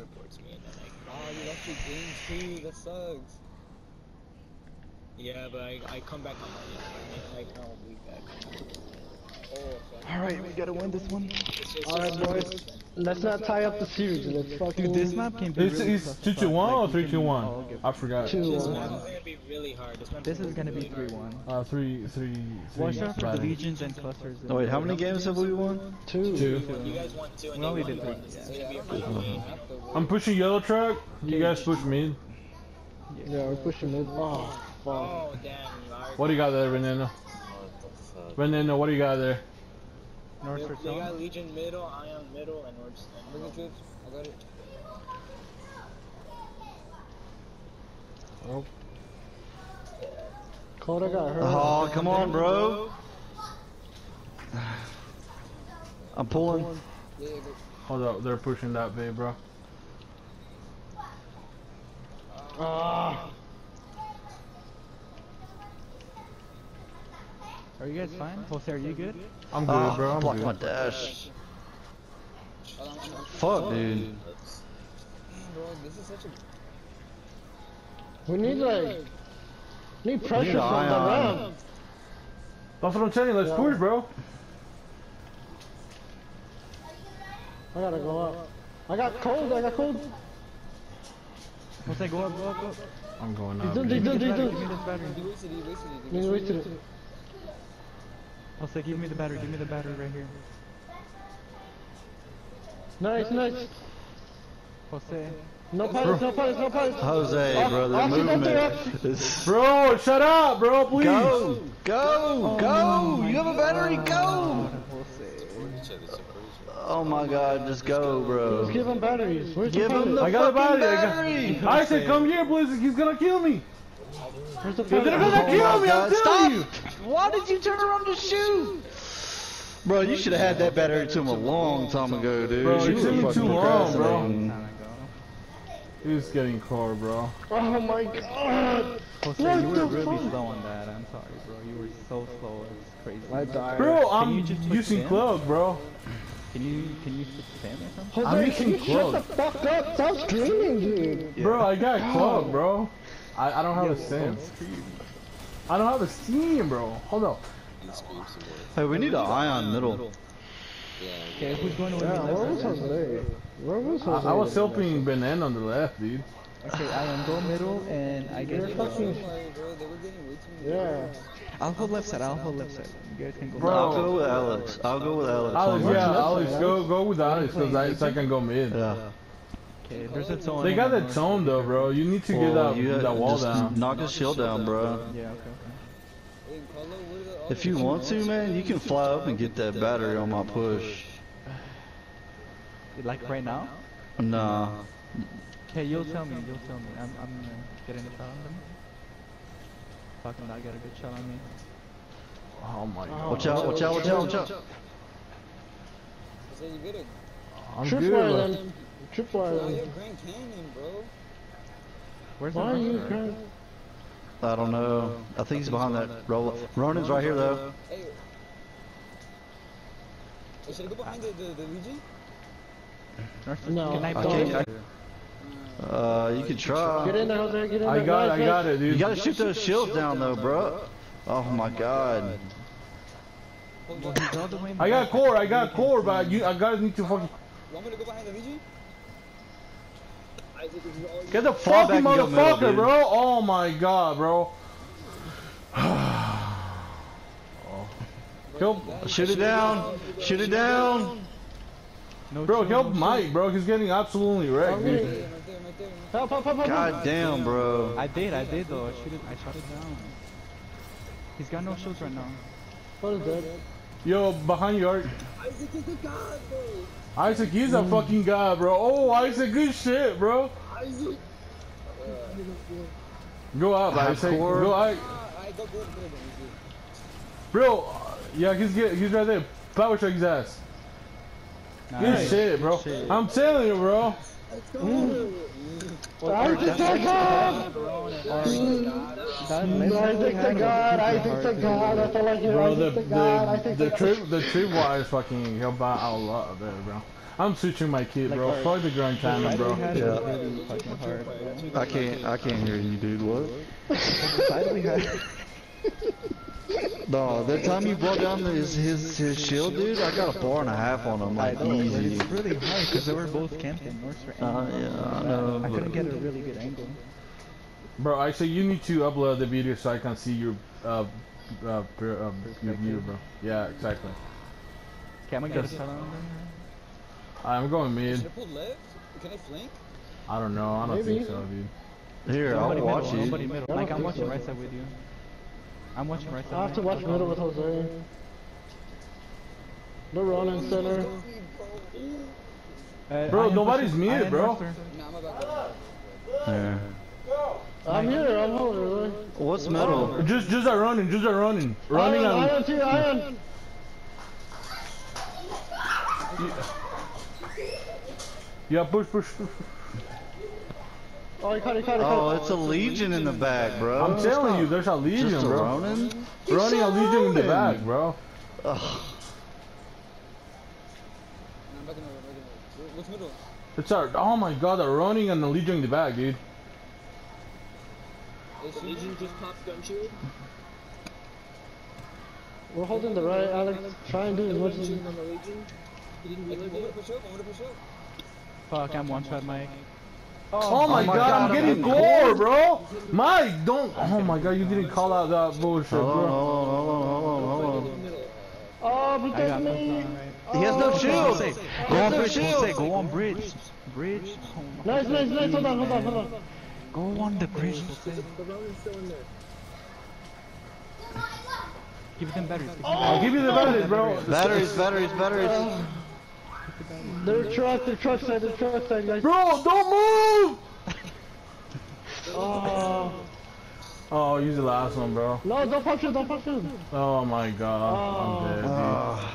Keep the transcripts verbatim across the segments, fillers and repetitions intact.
reports me, and they're like, "Oh, you lost your games too. That sucks." Yeah, but I I come back on my like I'll be back. Oh, so Alright, we gotta win this one. Alright, boys. Let's not tie up the series. Let's fucking. Dude, this map can be It's, really it's tough. two two one Like, or you three can- two one? oh, okay. I forgot. Two this one. map is gonna be really hard. This, map This is gonna be really three hard. one. Uh, three, three, three. Watch out for the batting. legions and clusters. Oh wait, how many games have we won? Two. Two. You guys won two, and We only they did won three. one. This is gonna be a really game. I'm pushing yellow truck. You guys push mid. Yeah, we're pushing mid. Oh, fuck. Oh damn! Lark. What do you got there, Veneno? Veneno, what do you got there? North They, or they got south? Legion middle, Ion middle, and North. Bring the troops. I got it. Oh. Coda got hurt. Oh, come on, bro. I'm pulling. Yeah, go. Hold up, they're pushing that way, bro. Ah. Are you guys fine? Jose, are you good? I'm good, Ah, bro. I'm block my good. dash. Hold on, hold on. Fuck, dude. Damn, bro, this is such a. We need like. Need pressure Need from the ion. ramp. That's what I'm telling you. Let's Yeah. push, bro. I gotta go up. I got cold. I got cold. Jose, go up, go up, go up. I'm going He's up. done. dude. He's done. He's Give me done. this battery. He wasted it, he wasted it. He's wasted it. Jose, give me the battery, give me the battery right here. Nice, nice. Jose. No pilots. No pilots. No pilots. Jose, bro, the Oxy, don't do movement is... Bro, shut up, bro, please. Go! Go! Go! You have a battery, go! Oh my god, just go, Let's bro. give him batteries. Where's Give the him the pilot? I got a fucking battery. battery! I said, come here, please. He's gonna kill me. Where's the He's pilot? gonna Oh kill my me. I'm God, telling you. stop! Why did you turn around to shoot? Bro, you should have had that battery to him a long time ago, dude. Bro, You it took were me fucking too long, bro. procrastinating. Time ago. He's getting core, bro. Oh my god. Jose, What you were the really fuck? slow on that. I'm sorry, bro. You were so slow. It's crazy. I died. Bro, Can I'm you just put using spam? cloak, bro. Can you can you put spam or something? Jose, I'm can you using shut the clothes. fuck up? Stop screaming, dude. Yeah. Bro, I got cloak, bro. I, I don't have Yeah, a sim. don't scream. I don't have a steam, bro. Hold up. Hey, we need an ion middle. Okay, who's going to win Yeah, the where left? was Jose? Where was I, Jose? I was helping Benan on the left, dude. Okay, I am go middle and I You're get. fucking. Like, bro, they were getting way too many. Yeah. I'll hold left side. I'll hold left side. You guys can go. Bro. I'll go with Alex. I'll go with Alex. Alex, on yeah, that. Alex, go go with Alex, because I, so I can go mid. Yeah. Okay, there's a tone. They on got the that north. tone, though, bro. You need to get Well, that, you that wall just down. knock his shield down, bro. Yeah, okay, okay. Hey, Paulo, what are the If odds? you want to, man, you can fly up and get that battery on my push. Like right now? Nah. Okay, you'll tell me. You'll tell me. I'm I'm uh, getting a shot on them. Fucking not get a good shot on me. Oh my god. Watch out, watch out, watch out, watch out. I said you get it. I'm Tripwire good. them. Tripwire Oh, them. you're Grand Canyon, bro. Where's Why are the you hunter? crying? I don't know. I think he's behind that roll. Ronin's right here, though. Hey. Hey, should I go behind the, the, the Luigi? North- No, Can I I I blow can't. it? I, uh, you can Get try. in there, Jose. Get in there. I got it, I Nice, got nice. it, dude. You gotta shoot those shields down, though, bro. Oh my god. Hold Well, on. he's all the way in the I got back. core, I got core, but you, I guys need to fucking Want me to go behind the Luigi? Isaac, this is all you. get the Fall fucking back and go middle, motherfucker, dude. bro. Oh my god, bro. Help, Shoot it down. Shoot it down. No bro, shoot, help no Mike, shoot. bro. He's getting absolutely wrecked, Okay. dude. Right there, right there, right there. Help, help, help, help. God damn, bro. I did, I did though. I shoot it. I shot it down. He's got no shields right now. What is that? Yo, behind you, Art. Isaac is the god, bro. Isaac, he's a fucking god, bro. Oh, Isaac, good shit, bro. Isaac. Go up, Have Isaac. core. Go, I, Ah, I go, go, go, go. bro. uh, Yeah, he's get, he's right there. Power check his ass. Good Nice. shit, bro. Good shit. I'm telling you, bro. Let's go. Isaac the God! Isaac the God! Isaac the God! I feel like you're Bro, the Isaac the God! the Isaac the the trip the tripwire is fucking help out a lot there, bro. I'm switching my kit, bro. Like, Fuck the grind timing, bro. Had Yeah. it really fucking hard, bro. I can't, I can't hear you, dude. What? The side we had. No, that time you brought down his his his shield, dude, I got a bar and a half on him, I like know, but easy. it's really hard because they were both camping north for Uh, angle. yeah, I know. I couldn't but- get a really good angle. Bro, actually, you need to upload the video so I can see your uh uh per, um, your view, bro. Yeah, exactly. Can we get a shot on them? I'm going Should I mid. pull left? Can I flank? I don't know. I don't Maybe. think so, dude. Here, I'll Nobody watch middle, you. nobody middle. I Like, don't I'm think watching so. right side with you. I'm watching right side. I have to watch middle with Jose. No running center. Uh, Bro, I am nobody's pushing- muted, I am bro. north, Nah, I'm about to. Yeah. I'm here, I'm holding really. What's metal? Just just are running. Just are running. Running Iron, on. iron, too, iron. Yeah, push, push, push. Oh, he caught it, he caught it, he Oh, caught it. it's a legion in the back, bro. I'm It's telling not you, there's a legion, just a bro. Ronin? Running a legion in the back, bro. Ugh. Nah, I'm back in the back in the What's middle? It's a. Oh my god, they're running and a legion in the back, dude. Is Legion just popped gun shield? We're holding the right, Alex. Try and do as much as you on the Legion. He didn't really want to push up. I want to push up. Fuck, I'm one shot, Mike. Oh my, my god, God, I'm I'm getting getting gore, bro. Mike, don't. Oh my god, you didn't call out that bullshit, Hold on, bro. hold on, hold on, hold on, hold on. Oh, I protect got this me! on, right? He has no Oh, shield! Say, He go has on no bridge, shield! say, go on bridge. Bridge. Oh my Nice, nice, nice. Hold on, hold on, hold on. Go on the bridge, Jose. The Ronin's still in there. Give them batteries. Give them I'll give you the batteries, bro. Batteries, batteries, batteries. Their truck, their truck side, their truck side, guys. Bro, don't move! Oh, Oh, use the last one, bro. no, don't punch him, don't punch him. Oh my god, I'm dead, dude. Ah.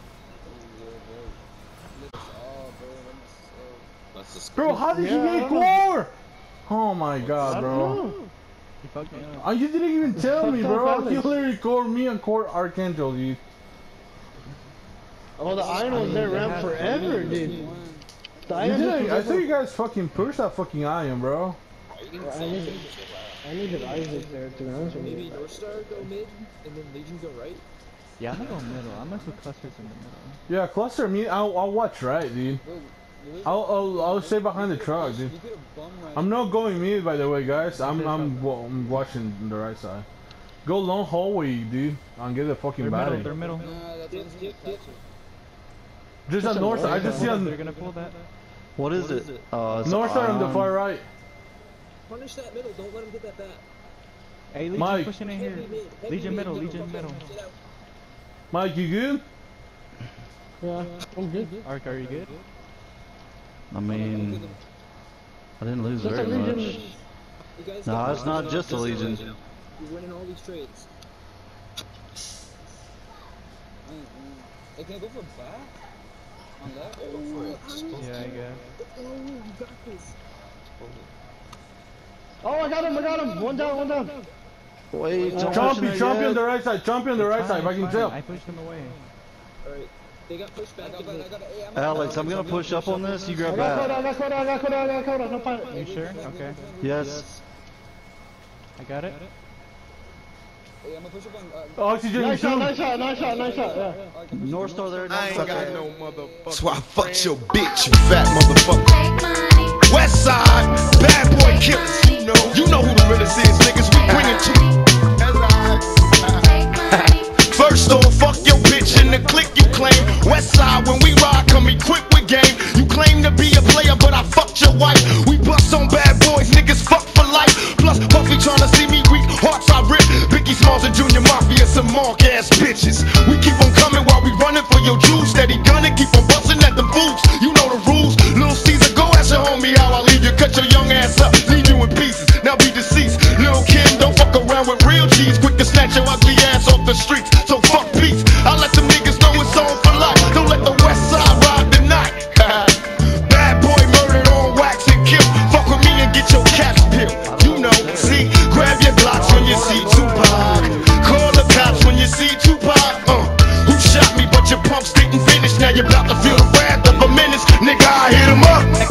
Bro, how did Yeah, you I get don't know. gore? Oh my god, I bro. don't know. You fucked me up. Oh, you didn't even tell me, Fucked up bro. Alex. You literally core me and core Archangel, dude. Oh, the iron was there around forever, dude. The You iron didn't, I just think you guys fucking pushed that fucking iron, bro. I needed, I needed Isaac there, to be honest with Maybe you. North Star go mid and then Legion go right. Yeah, I'm gonna go middle. I'm gonna put clusters in the middle. Yeah, cluster me. I'll, I'll watch right, dude. Bro, you I'll, I'll, I'll stay behind the truck, dude. you could have bum right. I'm not going mid, by the way, guys. I'm, I'm, wa- I'm watching the right side. Go long hallway, dude, and get the fucking They're middle. battery. They're middle. Nah, that sounds like a Just Just on a north side. I north just see They're on gonna pull that. What is it? Uh, it's north side on the iron. far right. Punish that middle. Don't let him get that back. Hey, Legion Mike. pushing in here. Heavy mid, heavy Legion mid, middle. Legion fuck middle. him, get out. Mike, you good? Yeah, I'm good. Ark, are you good? I mean, I didn't lose Just a very Legion. much. You guys No, got it's not it. just a Legion. You're winning all these trades. Mm, mm. Hey, can I go for a back? On left? Go for it. Just go Yeah, I guess. Oh, you got this. Oh, I got him, I got him. One down, one down. Wait, don't push Champion, it champion on yet. the right side. Champion on the right side. If I can tell. I pushed them away. Alright. They got pushed back. I got, I got, hey, I'm Alex, I'm gonna push up on this. You I grab got Coda, I back. got Coda, I got Coda, I got Coda. No pilot. Are you sure? Okay. Yes. I got it. Hey, I'm gonna push up on. Uh, Oxygen, Nice shot, shoot. nice shot, nice shot, nice shot. Yeah. North Star there. I North ain't Star got there. no motherfucker. That's why I fucked your bitch, you fat motherfucker. West side, bad boy killers. You know, you know who the realest is, niggas. We bring it to you. First off, fuck your bitch in the clique you claim. West side, when we ride, come equipped with game. You claim to be a player, but I fucked your wife. We bust on bad boys, niggas fuck for life. Plus, Puffy tryna see me weak, hearts I rip. Biggie Smalls and Junior Mafia, some mark ass bitches. We keep on coming while we running for your juice. Steady gunning, keep on busting at them fools. You know the rules. Lil Caesar, go ask your homie how I leave you. Cut your young ass up, leave you in pieces. Now be deceased. Lil Kim, don't fuck around with real G's. Quick to snatch your ugly ass off the streets. So fuck peace. I let them niggas know it's on for life. Don't let the West Side ride the night. Bad boy murdered on wax and kill. Fuck with me and get your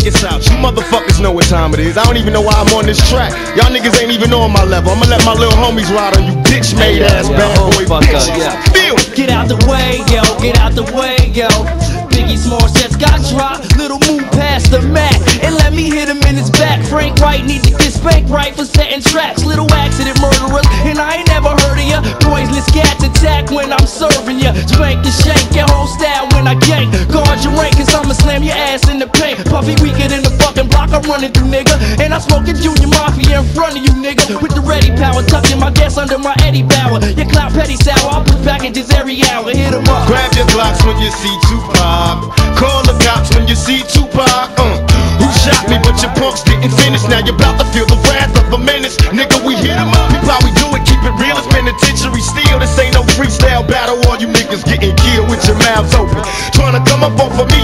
check this out. You motherfuckers know what time it is. I don't even know why I'm on this track. Y'all niggas ain't even on my level. I'ma let my little homies ride on you bitch made ass bad boy bitch. Feel it. Get out the way, yo, get out the way, yo. Biggie Smalls just got dropped. Little move past the Mac and let me hit him in his back. Frank White need to get spanked right for setting traps. Little accident murderers, and I ain't never heard of ya. Poisonous cat attack when I'm serving ya. Spank the shank, your whole style when I gank. Guard your rank, cause I'ma slam your ass in the paint. Puffy weaker than the fucking block I'm running through, nigga. And I smoking Junior Mafia in front of you, nigga. With the ready power, tucking my gas under my Eddie Bauer. Your clout petty sour, I'll put packages every hour. Hit 'em up. Grab your Glocks when you see Tupac. Call the cops when you see Tupac. Uh, who shot me? But your punks didn't finish. Now you're about to feel the wrath of a menace. Nigga, we hit 'em up. People, how we do it, keep it real. It's penitentiary steel. This ain't no freestyle battle. All you niggas getting killed with your mouths open. Trying to come up off of me,